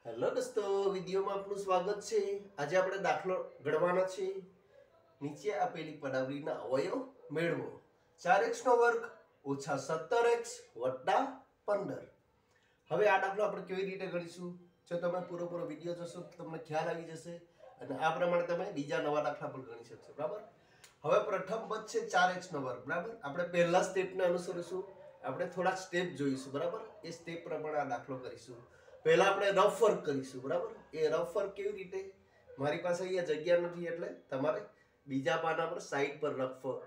Hello દોસ્તો, વિડીયોમાં આપનું સ્વાગત છે। આજે આપણે દાખલો ગણવાનો છે। નીચે આપેલી પદાવલીના અવયવ મેળવો। 4x નો વર્ગ ઓછા 17x વત્તા 15। હવે આ દાખલો આપણે કેવી રીતે ગણીશું? જો તમે પૂરો વિડીયો જોશો તો તમને ખ્યાલ આવી જશે અને આ પ્રમાણે તમે બીજા નવા દાખલા પણ ગણી શકશો, બરાબર? હવે પ્રથમ પદ છે 4x નો વર્ગ, બરાબર? આપણે પહેલા સ્ટેપને અનુસરીશું, આપણે થોડા સ્ટેપ જોઈશું, બરાબર? એ સ્ટેપ પ્રમાણે આ દાખલો કરીશું। પહેલા આપણે રફ વર્ક કરીશું, બરાબર? એ રફ વર્ક કેવી રીતે? મારી પાસે અહીંયા જગ્યા નથી એટલે તમારે બીજા પાના પર સાઈડ પર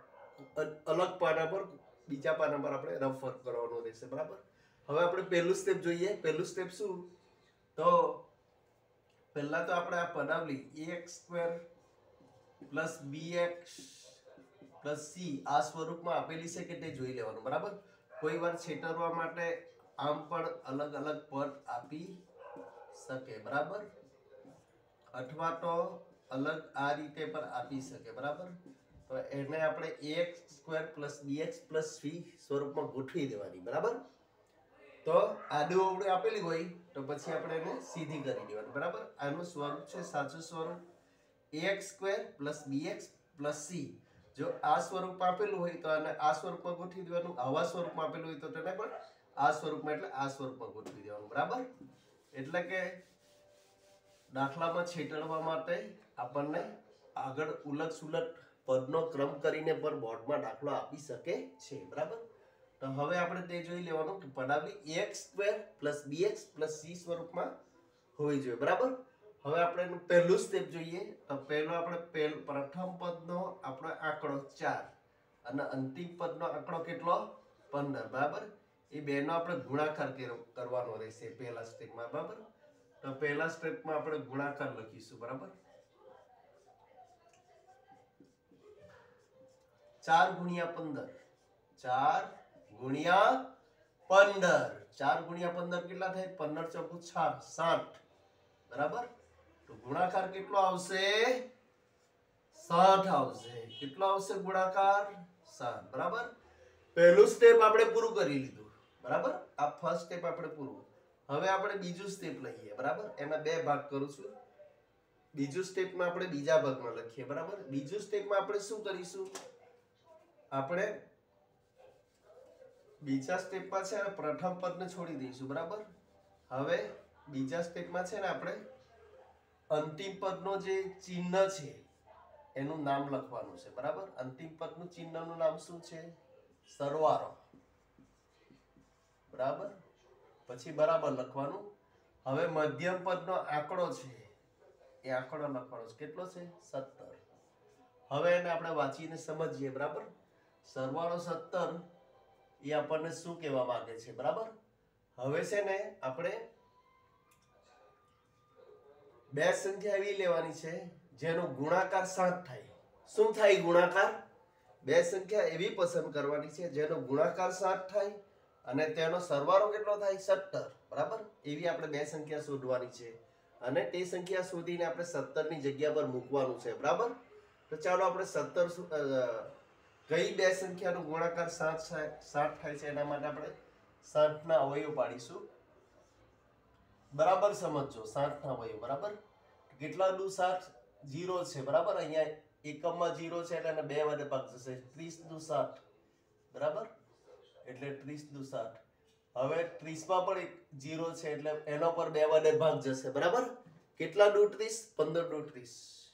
અલગ પાના પર બીજા પાના પર આપણે રફ વર્ક કરવાનું રહેશે, બરાબર? હવે આપણે પહેલું સ્ટેપ જોઈએ। પહેલું સ્ટેપ શું? તો પહેલા તો આપણે આ પદાવલી ax² + bx + c આ સ્વરૂપમાં આપેલી છે કે તે જોઈ લેવાનું, બરાબર? કોઈ વાર છેતરવા માટે આમ પણ અલગ અલગ પદ આપી શકે, બરાબર? અથવા તો અલગ આ રીતે પણ આપી શકે, બરાબર? તો એને આપણે ax² + bx + c સ્વરૂપમાં ગોઠવી દેવાની, બરાબર? તો આડું અવળું આપેલી હોય તો પછી આપણે એને સીધી કરી દેવાની, બરાબર? આનું સ્વરૂપ છે, સાચું સ્વરૂપ ax² + bx + c। જો આ સ્વરૂપ આપેલું હોય તો આને આ સ્વરૂપમાં ગોઠવી દેવાનું, આવા સ્વરૂપમાં આપેલું હોય તો તેને પણ આ સ્વરૂપમાં એટલે આ સ્વરૂપમાં ગોઠવી દેવાનું, બરાબર? એટલે કે દાખલામાં છેતરવા માટે આપણને આગળ ઉલટ સુલટ પદનો ક્રમ કરીને પણ બોર્ડમાં દાખલો આપી શકે છે, બરાબર? તો હવે આપણે તે જોઈ લેવાનું કે પદાવલી ax² + bx + c સ્વરૂપમાં હોવી જોઈએ, બરાબર? હવે આપણે એનું પહેલું સ્ટેપ જોઈએ। તો પહેલો આપણે પ્રથમ પદનો આપણો આંકડો 4 અને અંતિમ પદનો આંકડો કેટલો? 15, બરાબર? એ બેનો આપણે ગુણાકાર કરવાનો રહેશે પહેલા સ્ટેપમાં, બરાબર? તો પહેલા સ્ટેપમાં આપણે ગુણાકાર લખીશું, બરાબર? 4 × 15 4 × 15 4 × 15 કેટલા થાય? 15 × 4 = 60, બરાબર? તો ગુણાકાર કેટલો આવશે? 60 આવશે। કેટલો આવશે ગુણાકાર? 60, બરાબર? પહેલું સ્ટેપ આપણે પૂરું કરી લીધું, બરાબર? આ ફર્સ્ટ સ્ટેપ આપણે પૂરું। હવે આપણે બીજું સ્ટેપ લઈએ, બરાબર? એના બે ભાગ કરું છું। બીજું સ્ટેપમાં આપણે બીજા ભાગમાં લખીએ, બરાબર? બીજું સ્ટેપમાં આપણે શું કરીશું? આપણે બીજા સ્ટેપમાં છે ને પ્રથમ પદને છોડી દઈશું, બરાબર? હવે બીજા સ્ટેપમાં છે ને આપણે અંતિમ પદનો જે ચિહ્ન છે એનું નામ લખવાનું છે, બરાબર? અંતિમ પદનું ચિહ્નનું નામ શું છે? સરવાળો, બરાબર? પછી બરાબર લખવાનું। હવે મધ્યમ પદનો આંકડો છે એ આંકડો લખવાનો છે, કેટલો છે? 17। હવે એને આપણે વાંચીને સમજીએ, બરાબર? સરવાળો 17 એ આપણને શું કહેવા માંગે છે, બરાબર? હવે છે ને આપણે બે સંખ્યા એવી લેવાની છે જેનો ગુણાકાર 7 થાય। શું થાય ગુણાકાર? બે સંખ્યા એવી પસંદ કરવાની છે જેનો ગુણાકાર 7 થાય અને તેનો સરવાળો કેટલો થાય? 17, બરાબર? એવી આપણે બે સંખ્યા શોધવાની છે અને તે સંખ્યા શોધીને આપણે 17 ની જગ્યા પર મૂકવાનું છે, બરાબર? તો ચાલો આપણે 17 કઈ બે સંખ્યાનો ગુણાકાર 7 થાય છે એના માટે આપણે 7 ના અવયવ પાડીશું, બરાબર? સમજો 7 ના અવયવ, બરાબર? કેટલા દુ 7? 0 છે, બરાબર? અહીંયા એકમમાં 0 છે એટલે એને 2 વડે ભાગ જશે, 30 દુ 7, બરાબર? એટલે 30 દુ 7। હવે 30 માં પણ 0 છે એટલે એનો પર 2 વડે ભાગ જશે, બરાબર? કેટલા દુ 30? 15 દુ 30,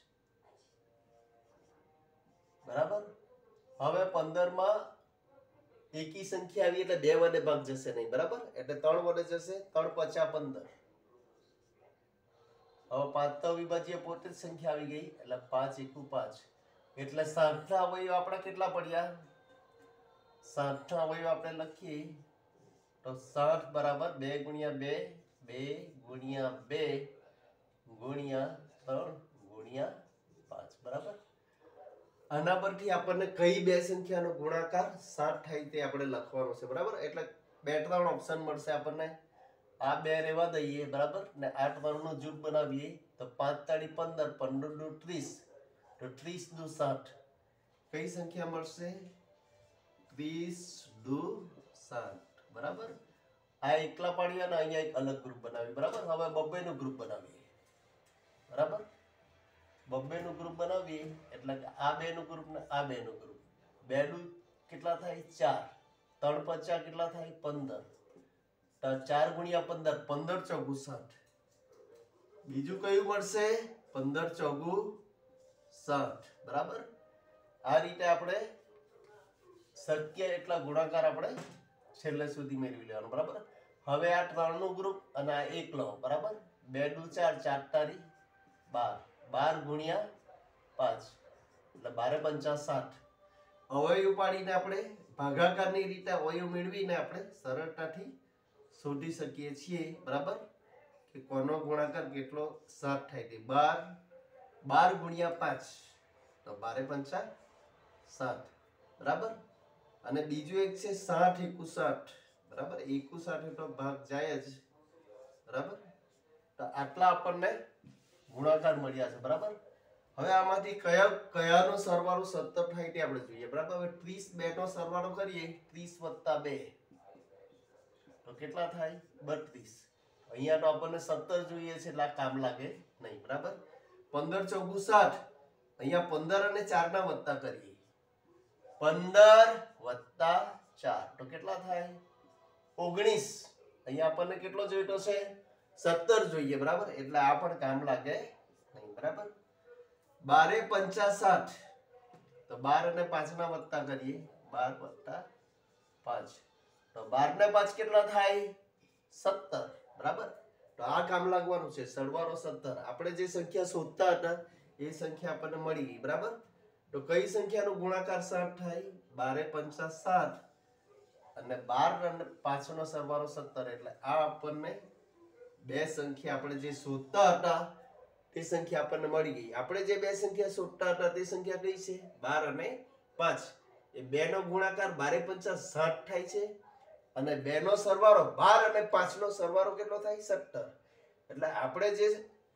બરાબર? હવે 15 માં એકી સંખ્યા આવી એટલે 2 વડે ભાગ જશે નહીં, બરાબર? એટલે 3 વડે જશે, 3 × 5 = 15। હવે 5 તો અવિભાજ્ય પોતે જ સંખ્યા આવી ગઈ એટલે 5 × 1 = 5, એટલે 7 ના અવયવ આપણા કેટલા પડ્યા? 7 ના અવયવ આપણે લખીએ તો 7 બરાબર 2 × 2 2 × 2 × 3 × 5, બરાબર? આના પરથી આપણને કઈ બે સંખ્યાનો ગુણાકાર 7 થાય તે આપણે લખવાનું છે, બરાબર? એટલે 2 3 ઓપ્શન મળશે આપણને। આ બે રહેવા દઈએ, બરાબર? ને આ 3 નું જૂથ બનાવીએ તો 5 તાળી 15 15 દુ 30 તો 30 દુ 7 કઈ સંખ્યા મળશે? 30 દુ 7, બરાબર? આ એકલા પાડીએ અને અહીંયા એક અલગ ગ્રુપ બનાવી, બરાબર. હવે બબ્બેનું ગ્રુપ બનાવીએ, બરાબર. બબ્બેનું ગ્રુપ બનાવીએ એટલે કે આ બેનું ગ્રુપ ને આ બેનું ગ્રુપ. બેનું કેટલા થાય? 4. 3 5 કેટલા થાય? 15. 4 ગુણ્યા 15, 15 ચોગુ 60. બીજું કયું મળશે? 15 ચોગુ 60, બરાબર. આ રીતે આપણે શક્ય એટલા ગુણાકાર આપણે છેલ્લે સુધી મેળવી લેવાનું, બરાબર. હવે આ 3 નું ગ્રુપ અને આ 1 લો, બરાબર. 2 દુ 4, 4 તારી 12, 12 ગુણ્યા 5 એટલે 12 પંચા 60. અવયવ પાડીને આપણે ભાગાકારની રીતે અવયવ મેળવીને આપણે સરળતાથી શોધી શકીએ છીએ, બરાબર, કે કોનો ગુણાકાર કેટલો 60 થાય તે. 12 ગુણ્યા 5 તો 12 પંચા 60, બરાબર. અને બીજું એક છે 60 એકુ 60, બરાબર. 61 તો ભાગ જાય જ, બરાબર. તો આટલા આપણને ગુણાકાર મળ્યા છે, બરાબર. હવે આમાંથી કયાનો સરવાળો 17 થાય તે આપણે જોઈએ, બરાબર. હવે 30 નો સરવાળો કરીએ, 30 + 2 તો કેટલા થાય? 32. અહીંયા તો આપણને 17 જોઈએ છે એટલે આ કામ લાગે નહીં, બરાબર. 15 ચોગુ 60. અહીંયા 15 અને 4 ના વત્તા કરીએ. 15 + 4 તો કેટલા થાય? 19. અહીંયા આપણને કેટલો જોઈતો છે? 17 જોઈએ, બરાબર. એટલે આ પણ કામ લાગે નહીં, બરાબર. 12 પંચા 60 તો 12 અને 5 ના વત્તા કરીએ. 12 + 5 તો 12 ને 5 કેટલા થાય? 17, બરાબર. તો આ કામ લાગવાનું છે. સરવાળો 17. આપણે જે સંખ્યા શોધતા હતા એ સંખ્યા આપણને મળી ગઈ, બરાબર. તો કઈ સંખ્યાનો ગુણાકાર 60 થાય? 12 પંચા 60 અને 12 અને 5 નો સરવાળો 17. એટલે આ આપણને બે સંખ્યા આપણે જે શોધતા હતા તે સંખ્યા આપણને મળી ગઈ. આપણે જે બે સંખ્યા શોધતા હતા તે સંખ્યા કઈ છે? 12 અને 5. એ બે નો ગુણાકાર 12 પંચા 60 થાય છે અને બે નો સરવાળો 12 અને 5 નો સરવાળો કેટલો થાય? 17. એટલે આપણે જે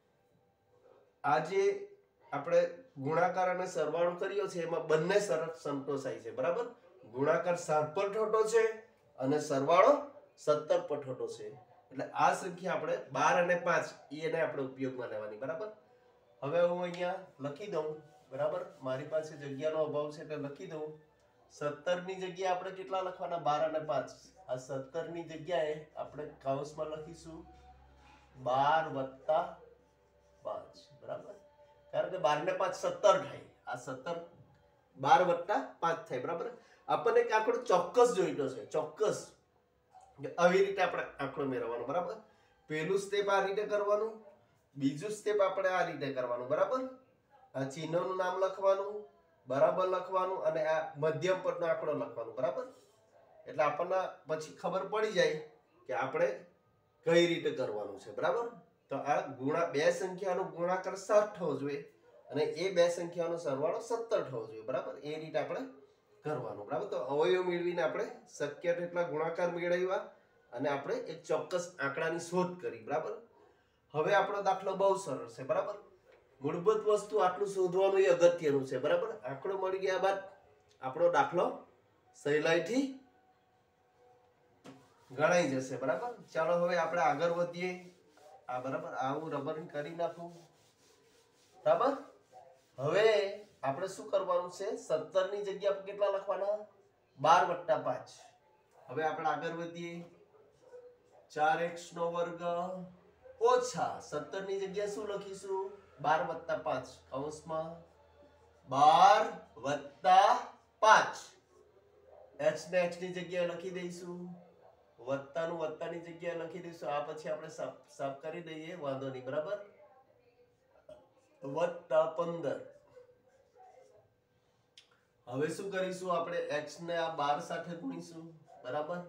આ જે આપણે ગુણાકાર અને સરવાળો કર્યો છે એમાં બંને શરત સંતોષાય છે, બરાબર. ગુણાકાર 7 પર ઠોટો છે અને સરવાળો 17 પર ઠોટો છે. એટલે આ સંખ્યા આપણે 12 અને 5 એને આપણે ઉપયોગમાં લેવાની, બરાબર. હવે હું અહીંયા લખી દઉં, બરાબર. મારી પાસે જગ્યાનો અભાવ છે એટલે લખી દઉં. 17 ની જગ્યાએ આપણે કેટલા લખવાના? 12 અને 5. આ 17 ની જગ્યાએ આપણે કૌંસમાં લખીશું 12 + 5, બરાબર. કારણ કે 12 ને 5 17 થાય. આ 17 12 + 5 થાય, બરાબર. આપણને એક આંકડો ચોક્કસ જોઈતો છે, ચોક્કસ. આવી રીતે આપણે આંકડો મેળવવાનો, બરાબર. પહેલું સ્ટેપ આ રીતે કરવાનું, બીજું સ્ટેપ આપણે આ રીતે કરવાનું, બરાબર. આ ચિહ્નનું નામ લખવાનું, બરાબર લખવાનું અને આ મધ્યમ પદનો આંકડો લખવાનો, બરાબર. એટલે આપણને પછી ખબર પડી જાય કે આપણે કઈ રીતે કરવાનું છે, બરાબર. તો આ બે સંખ્યાનો ગુણાકાર 60 થવો જોઈએ અને એ બે સંખ્યાનો સરવાળો 17 થવો જોઈએ, બરાબર. એ રીતે આપણે કરવાનું, બરાબર. તો અવયવ મેળવીને આપણે શક્ય તેટલા ગુણાકાર મેળવ્યા અને આપણે એક ચોક્કસ આંકડાની શોધ કરી, બરાબર. હવે આપણો દાખલો બહુ સરળ છે, બરાબર. મૂળભૂત વસ્તુ આટલું શોધવાનું એ અગત્યનું છે, બરાબર. આંકડો મળી ગયા બાદ આપણો દાખલો સહેલાઈથી ગણાઈ જશે, બરાબર. ચાલો હવે આપણે આગળ વધીએ. આ બરાબર, આવું રબરિંગ કરી નાખું, બરાબર. હવે આપણે શું કરવાનું છે? 17 ની જગ્યા પર કેટલા લખવાના? 12 + 5. હવે આપણે આગળ વધીએ. 4x² ઓછા 17 ની જગ્યાએ શું લખીશું? 12 + 5 કૌંસમાં 12 + 5. x ને x ની જગ્યાએ લખી દઈશું, વત્તાનું વત્તાની જગ્યાએ લખી દઈશું. આ પછી આપણે સાફ કરી દઈએ, વાંધો નહીં, બરાબર. +15. હવે શું કરીશું? આપણે x ને આ 12 સાથે ગુણીશું, બરાબર.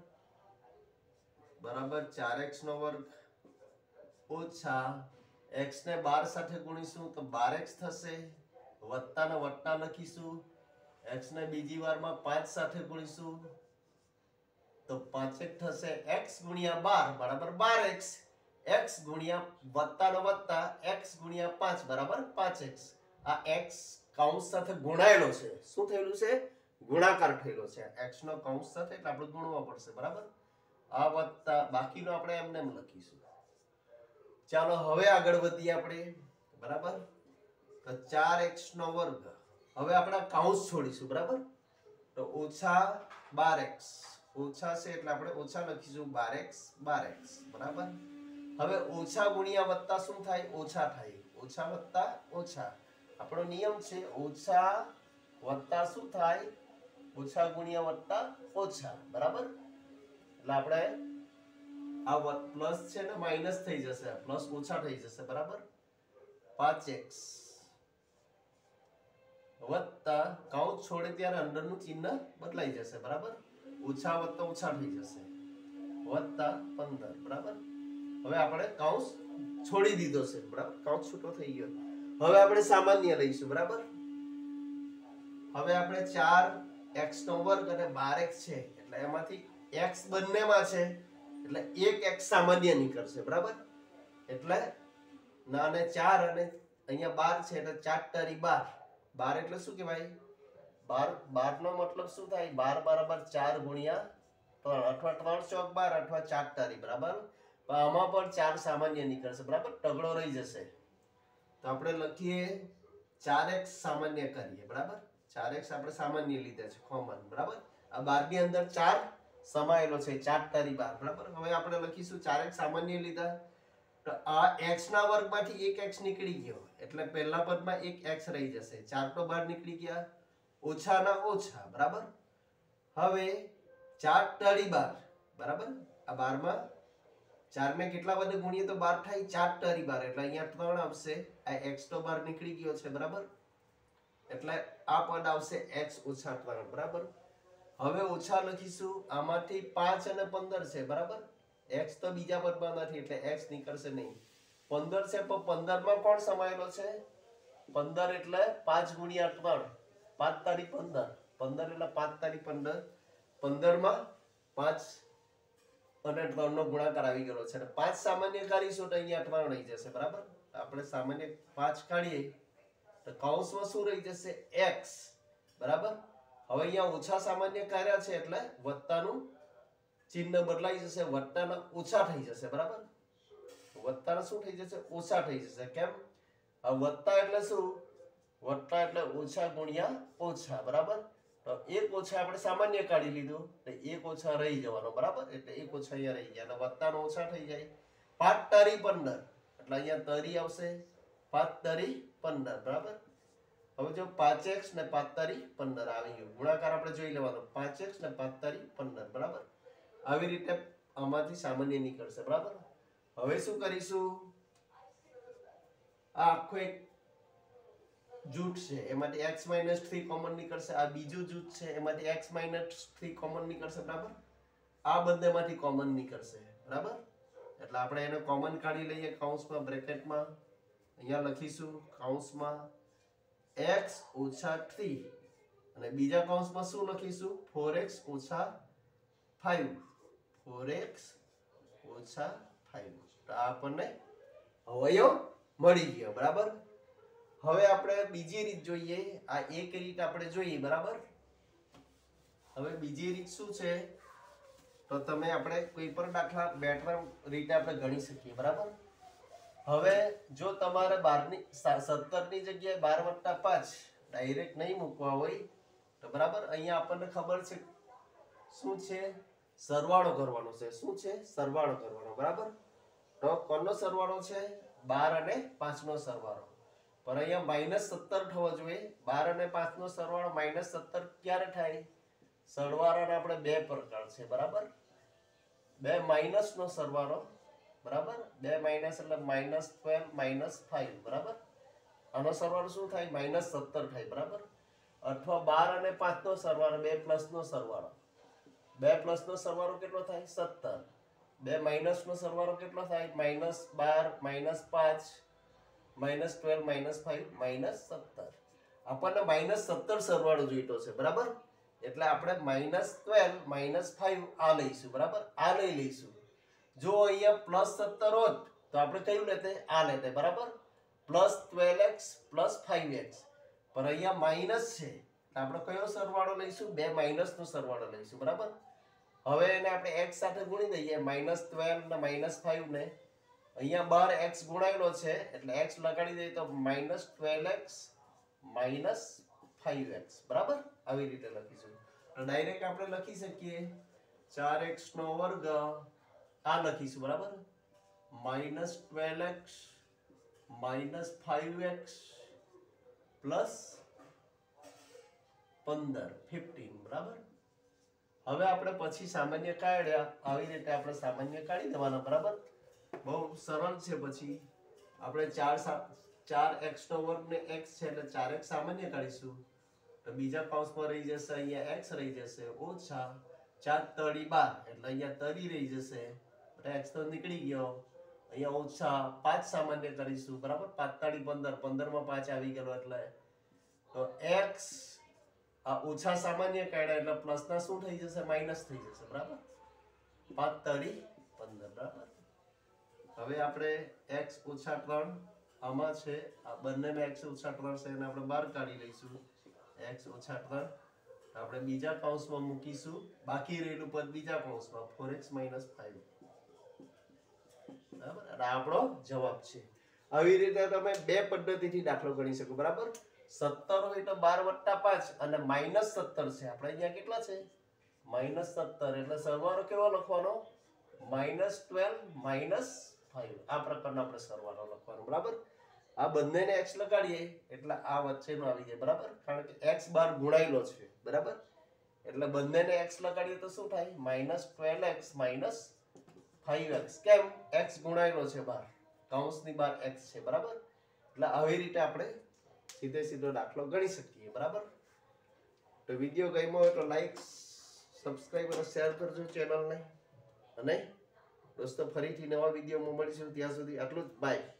બરાબર 4x² ઓછા x ને 12 સાથે ગુણીશું તો 12x થશે. વત્તાને વત્તા લખીશું. x ને બીજી વારમાં 5 સાથે ગુણીશું તો 5x થશે. x * 12 બરાબર 12x. x ગુણ્યા વત્તાનો વત્તા x ગુણ્યા 5 બરાબર 5x. આ x કૌંસ સાથે ગુણાયેલો છે. શું થયેલું છે? ગુણાકાર થયેલો છે x નો કૌંસ સાથે, એટલે આપણે ગુણવા પડશે, બરાબર. આ વત્તા બાકીનો આપણે એમને એમ લખીશું. ચાલો હવે આગળ વધીએ આપણે, બરાબર. તો 4x નો વર્ગ. હવે આપણે કૌંસ છોડીશું, બરાબર. તો ઓછા 12x ઓછા છે એટલે આપણે ઓછા લખીશું 12x, બરાબર. હવે ઓછા ગુણ્યા વત્તા શું થાય? ઓછા થાય. ઓછા વત્તા ઓછા, આપણો નિયમ છે ઓછા વત્તા શું થાય? ઓછા ગુણ્યા વત્તા ઓછા, બરાબર. એટલે આપણે આ પ્લસ છે ને માઈનસ થઈ જશે, પ્લસ ઓછા થઈ જશે, બરાબર. 5x વત્તા કૌંસ છોડે ત્યારે અંદરનું ચિહ્ન બદલાઈ જશે, બરાબર. ઓછા વત્તા ઓછા થઈ જશે, વત્તા 15, બરાબર. હવે આપણે કૌંસ છોડી દીધો છે, બરાબર. કૌંસ છૂટો થઈ ગયો. હવે આપણે સામાન્ય લઈશું, બરાબર. હવે આપણે 4x નો વર્ગ અને 12x છે એટલે એમાંથી x બંનેમાં છે એટલે એક x સામાન્ય નીકળશે, બરાબર. એટલે ના અને 4 અને અહીંયા 12 છે એટલે 4 તારી 12. 12 એટલે શું કહેવાય? 12 નો મતલબ શું થાય? 12 બરાબર 4 ગુણ્યા 3 અથવા 3 ચોક 12 અથવા 4 તારી, બરાબર. આમાં પણ 4 સામાન્ય નીકળશે, બરાબર. તગડો રહી જશે તો આપણે લખીએ 4x સામાન્ય કરીએ, બરાબર. 4x આપણે સામાન્ય લીધા છે, કોમન, બરાબર. આ 12 ની અંદર 4 સમાયેલો છે, 4 તારી 12, બરાબર. હવે આપણે લખીશું 4x સામાન્ય લીધા તો આ x ના વર્ગમાંથી એક x નીકળી ગયો એટલે પહેલા પદમાં એક x રહી જશે. 4 તો બહાર નીકળી ગયા, ઓછા ના ઓછા, બરાબર. હવે 4 તારી 12, બરાબર. આ 12 માં 4 ને કેટલા વડે ગુણીએ તો 12 થાય? 4 તારી 12 એટલે અહીંયા 3 આવશે. આ x તો બહાર નીકળી ગયો છે, બરાબર. એટલે આ પદ આવશે x ઓછા 3, બરાબર. હવે ઓછા લખીશું, આમાંથી 5 અને 15 છે, બરાબર. x તો બીજા પદમાં નથી એટલે x નીકળશે નહીં. 15 છે પણ 15 માં કોણ સમાયેલો છે? 15 એટલે 5 ગુણ્યા 3, 5 તારી 15. 15 એટલે 5 તારી 15. 15 માં 5 અને 3 નો ગુણાકાર આવી ગયો છે. 5 સામાન્ય કાઢીશું તો અહીંયા 3 રહી જશે, બરાબર. આપણે સામાન્ય 5 કાઢીએ તો કૌંસમાં શું રહી જશે? x, બરાબર. હવે અહીંયા ઓછા સામાન્ય કાર્ય છે એટલે વત્તાનું ચિહ્ન બદલાઈ જશે, વત્તાના ઓછા થઈ જશે, બરાબર. વત્તાના શું થઈ જશે? ઓછા થઈ જશે. કેમ? આ વત્તા એટલે શું? વત્તા એટલે ઓછા ગુણ્યા ઓછા, બરાબર. તો એક ઓછા આપણે સામાન્ય કાઢી લીધું તો એક ઓછા રહી જવાનો, બરાબર. એટલે એક ઓછા અહીંયા રહી ગયા અને વત્તાનો ઓછા થઈ જાય. 5 તારી 15 એટલે અહીંયા તારી આવશે, 5 તારી 15, બરાબર. હવે જો 5x ને 5 તારી 15 આવી ગયું. ગુણાકાર આપણે જોઈ લેવાનો, 5x ને 5 તારી 15, બરાબર. આવી રીતે આમાંથી સામાન્ય નીકળશે, બરાબર. હવે શું કરીશું? આ આખો એક જૂથ છે એમાંથી x - 3 કોમન નીકળશે. આ બીજું જૂથ છે એમાંથી x - 3 કોમન નીકળશે, બરાબર. આ બંનેમાંથી કોમન નીકળશે, બરાબર. એટલે આપણે એને કોમન કાઢી લઈએ કૌંસમાં, બ્રેકેટમાં. અહીંયા લખીશું કૌંસમાં x ઓછા 3 અને બીજા કૌંસમાં શું લખીશું? 4x ઓછા 5. 4x ઓછા 5. તો આપણને અવયવ મળી ગયો, બરાબર. હવે આપણે બીજી રીત જોઈએ. આ એક રીત આપણે જોઈએ, બરાબર. હવે બીજી રીત શું છે? તો તમે આપણે કોઈ પણ દાખલા બે ત્રણ રીતે આપણે ગણી શકીએ, બરાબર. હવે જો તમારે 17 ની જગ્યાએ 12 + 5 ડાયરેક્ટ નહીં મૂકવા હોય તો બરાબર, અહીંયા આપણને ખબર છે શું છે? સરવાળો કરવાનો છે. શું છે? સરવાળો કરવાનો, બરાબર. તો કોનો સરવાળો છે? 12 અને 5 નો સરવાળો. પણ અહીંયા -17 થવો જોઈએ. 12 અને 5 નો સરવાળો -17 ક્યારે થાય? સરવાળાના આપણે બે પ્રકાર છે, બરાબર. બે માઇનસ નો સરવાળો, બરાબર. બે માઇનસ એટલે -12 - 5, બરાબર. આનો સરવાળો શું થાય? -17 થાય, બરાબર. અથવા 12 અને 5 નો સરવાળો, બે પ્લસ નો સરવાળો. બે પ્લસ નો સરવાળો કેટલો થાય? 17. બે માઇનસ નો સરવાળો કેટલો થાય? -12 - 5 -12 - 5 -17. આપણને -17 સરવાળો જોઈતો છે, બરાબર. એટલે આપણે -12 - 5 આ લઈશું, બરાબર. આ લઈ લઈશું. જો અહીંયા +17 હોત તો આપણે કયું લેતે? આ લેતે, બરાબર. +12x + 5x. પણ અહીંયા માઇનસ છે આપણે કયો સરવાળો લઈશું? બે માઇનસ નો સરવાળો લઈશું, બરાબર. હવે એને આપણે x સાથે ગુણી દઈએ -12 ને -5 ને અહીંયા બાર x ગુણાયેલો છે એટલે x લગાડી દઈએ તો -12x -5x બરાબર આવી રીતે લખીશું તો ડાયરેક્ટ આપણે લખી શકીએ 4x નો વર્ગ આ લખીશું બરાબર -12x -5x પ્લસ 15 બરાબર હવે આપણે પછી સામાન્ય કાઢ્યા આવી રીતે આપણે સામાન્ય કાઢી દેવાના બરાબર બહુ સરળ છે પછી આપણે 4x નો વર્ગ ને x છે એટલે 4x સામાન્ય કાઢીશું તો બીજા કૌંસમાં રહી જશે અહીંયા x રહી જશે ઓછા 4 તળી 12 એટલે અહીંયા તળી રહી જશે એટલે x તો નીકળી ગયો અહીંયા ઓછા 5 સામાન્ય કરીશું બરાબર 5 તાળી 15 15 માં 5 આવી ગયો એટલે તો x આ ઓછા સામાન્ય કાઢ્યા એટલે પ્લસ ના શું થઈ જશે માઈનસ થઈ જશે બરાબર 5 તાળી 15 બરાબર હવે આપણે x ઓછા 3 આમાં છે આ બંનેમાં x ઓછા 3 છે એને આપણે બહાર કાઢી લઈશું x ઓછા 3 આપણે બીજા કૌંસમાં મૂકીશું બાકી રહેલું પદ બીજા કૌંસમાં 4x - 5 બરાબર અને આપણો જવાબ છે આવી રીતે તમે બે પદ્ધતિથી દાખલો ગણી શકો બરાબર 17 હોય તો 12 + 5 અને -17 છે આપણે અહીંયા કેટલા છે -17 એટલે સરવાળો કેવો લખવાનો -12 - 5 આ પ્રકારનો આપણે સરવાળો લખવાનો બરાબર આ બંનેને x લગાડીએ એટલે આ વચ્ચેનો આવી જાય બરાબર કારણ કે x બાર ગુણાયેલો છે બરાબર એટલે બંનેને x લગાડીએ તો શું થાય -12x - 5x કેમ x ગુણાયેલો છે બાર કૌંસની બહાર x છે બરાબર એટલે આવી રીતે આપણે સીધો દાખલો ગણી શકીએ બરાબર તો વિડિયો ગમ્યો હોય તો લાઈક સબસ્ક્રાઇબ અને શેર કરજો ચેનલને અને દોસ્તો ફરીથી નવા વિડિયોમાં મળીશું ત્યાં સુધી આટલું જ બાય